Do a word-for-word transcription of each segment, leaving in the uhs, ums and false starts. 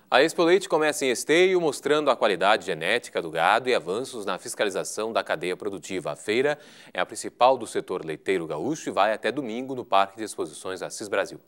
A Expo Leite começa em Esteio, mostrando a qualidade genética do gado e avanços na fiscalização da cadeia produtiva. A feira é a principal do setor leiteiro gaúcho e vai até domingo no Parque de Exposições Assis Brasil.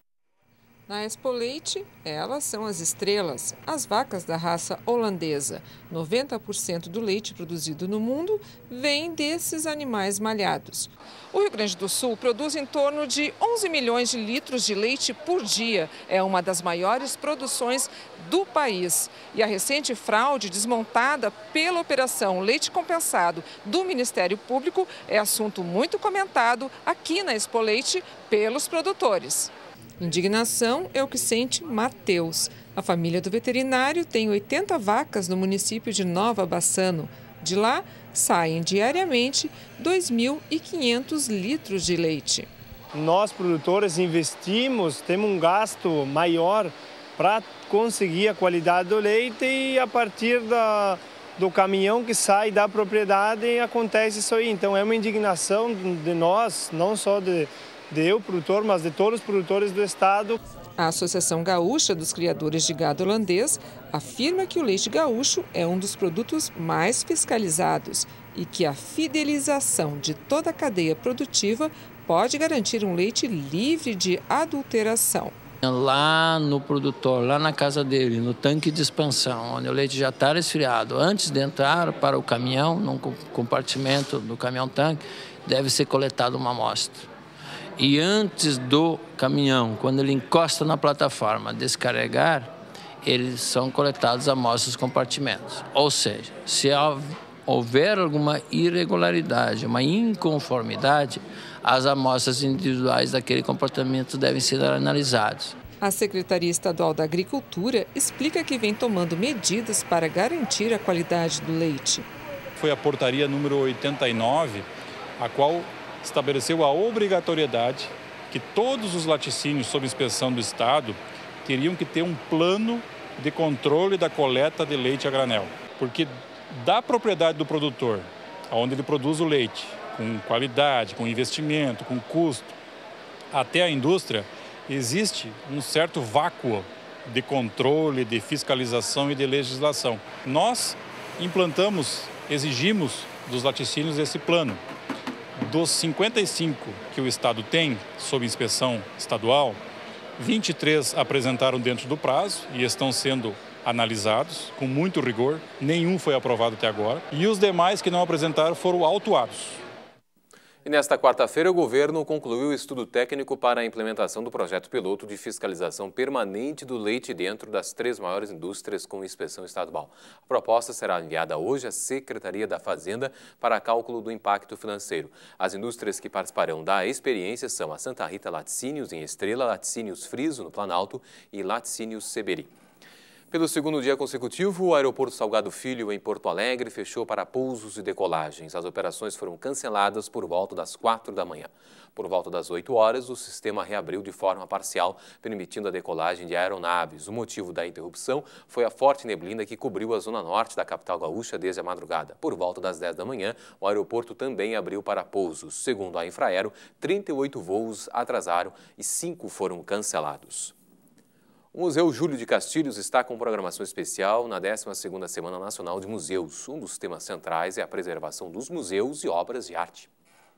Na Expo Leite, elas são as estrelas, as vacas da raça holandesa. noventa por cento do leite produzido no mundo vem desses animais malhados. O Rio Grande do Sul produz em torno de onze milhões de litros de leite por dia. É uma das maiores produções do país. E a recente fraude desmontada pela Operação Leite Compensado do Ministério Público é assunto muito comentado aqui na Expo Leite pelos produtores. Indignação é o que sente Mateus. A família do veterinário tem oitenta vacas no município de Nova Bassano. De lá, saem diariamente dois mil e quinhentos litros de leite. Nós, produtores, investimos, temos um gasto maior para conseguir a qualidade do leite e a partir da, do caminhão que sai da propriedade acontece isso aí. Então é uma indignação de nós, não só de... de eu, produtor, mas de todos os produtores do estado. A Associação Gaúcha dos Criadores de Gado Holandês afirma que o leite gaúcho é um dos produtos mais fiscalizados e que a fidelização de toda a cadeia produtiva pode garantir um leite livre de adulteração. Lá no produtor, lá na casa dele, no tanque de expansão, onde o leite já está resfriado, antes de entrar para o caminhão, no compartimento do caminhão-tanque, deve ser coletada uma amostra. E antes do caminhão, quando ele encosta na plataforma, descarregar, eles são coletados amostras dos compartimentos. Ou seja, se houver alguma irregularidade, uma inconformidade, as amostras individuais daquele comportamento devem ser analisadas. A Secretaria Estadual da Agricultura explica que vem tomando medidas para garantir a qualidade do leite. Foi a portaria número oitenta e nove, a qual estabeleceu a obrigatoriedade que todos os laticínios sob inspeção do Estado teriam que ter um plano de controle da coleta de leite a granel. Porque da propriedade do produtor, onde ele produz o leite, com qualidade, com investimento, com custo, até a indústria, existe um certo vácuo de controle, de fiscalização e de legislação. Nós implantamos, exigimos dos laticínios esse plano. Dos cinquenta e cinco que o Estado tem sob inspeção estadual, vinte e três apresentaram dentro do prazo e estão sendo analisados com muito rigor. Nenhum foi aprovado até agora. E os demais que não apresentaram foram autuados. E nesta quarta-feira, o governo concluiu o estudo técnico para a implementação do projeto piloto de fiscalização permanente do leite dentro das três maiores indústrias com inspeção estadual. A proposta será enviada hoje à Secretaria da Fazenda para cálculo do impacto financeiro. As indústrias que participarão da experiência são a Santa Rita Laticínios em Estrela, Laticínios Friso no Planalto e Laticínios Seberi. Pelo segundo dia consecutivo, o aeroporto Salgado Filho, em Porto Alegre, fechou para pousos e decolagens. As operações foram canceladas por volta das quatro da manhã. Por volta das oito horas, o sistema reabriu de forma parcial, permitindo a decolagem de aeronaves. O motivo da interrupção foi a forte neblina que cobriu a zona norte da capital gaúcha desde a madrugada. Por volta das dez da manhã, o aeroporto também abriu para pousos. Segundo a Infraero, trinta e oito voos atrasaram e cinco foram cancelados. O Museu Júlio de Castilhos está com programação especial na décima segunda Semana Nacional de Museus. Um dos temas centrais é a preservação dos museus e obras de arte.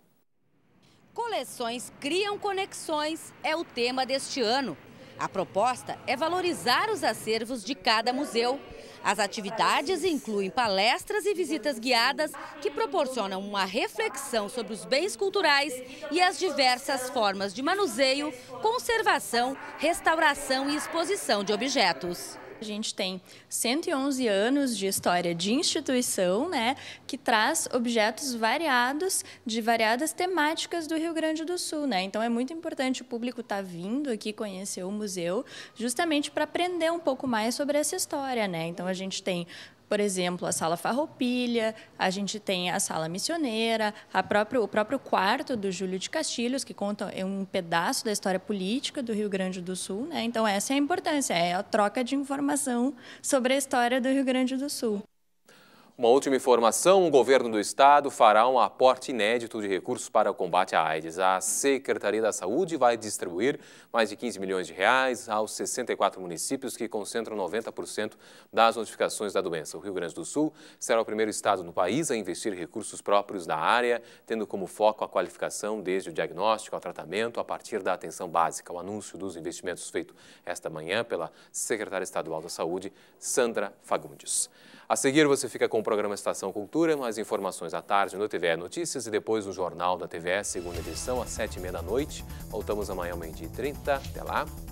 Coleções criam conexões é o tema deste ano. A proposta é valorizar os acervos de cada museu. As atividades incluem palestras e visitas guiadas que proporcionam uma reflexão sobre os bens culturais e as diversas formas de manuseio, conservação, restauração e exposição de objetos. A gente tem cento e onze anos de história de instituição, né, que traz objetos variados, de variadas temáticas do Rio Grande do Sul, né? Então é muito importante o público estar vindo aqui conhecer o museu, justamente para aprender um pouco mais sobre essa história, né? Então a gente tem, por exemplo, a Sala Farroupilha, a gente tem a Sala Missioneira, a próprio, o próprio quarto do Júlio de Castilhos, que conta um pedaço da história política do Rio Grande do Sul, né? Então, essa é a importância, é a troca de informação sobre a história do Rio Grande do Sul. O Uma última informação, o governo do estado fará um aporte inédito de recursos para o combate à AIDS. A Secretaria da Saúde vai distribuir mais de quinze milhões de reais aos sessenta e quatro municípios que concentram noventa por cento das notificações da doença. O Rio Grande do Sul será o primeiro estado no país a investir recursos próprios da área, tendo como foco a qualificação desde o diagnóstico ao tratamento a partir da atenção básica. O anúncio dos investimentos feito esta manhã pela secretária estadual da Saúde, Sandra Fagundes. A seguir, você fica com o programa Estação Cultura, mais informações à tarde no T V E Notícias e depois no Jornal da T V E, segunda edição, às sete e meia da noite. Voltamos amanhã, ao meio-dia e trinta. Até lá.